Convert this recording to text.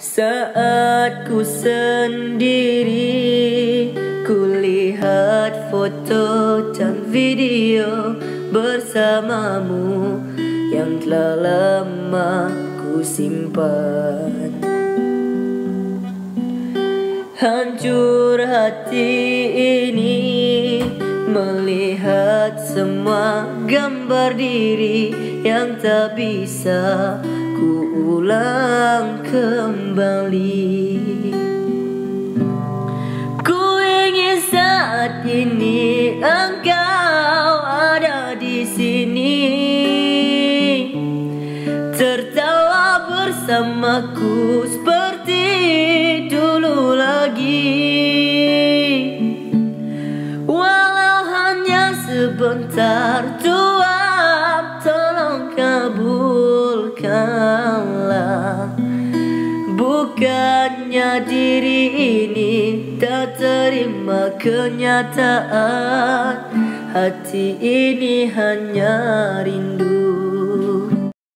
Saat ku sendiri, kulihat foto dan video bersamamu yang telah lama ku simpan. Hancur hati ini melihat semua gambar diri yang tak bisa ku ulang kembali. Ku ingin saat ini engkau ada di sini, tertawa bersamaku seperti dulu lagi. Walau hanya sebentar, Tuhan tolong kabulkanlah. Bukannya diri ini tak terima kenyataan, hati ini hanya rindu.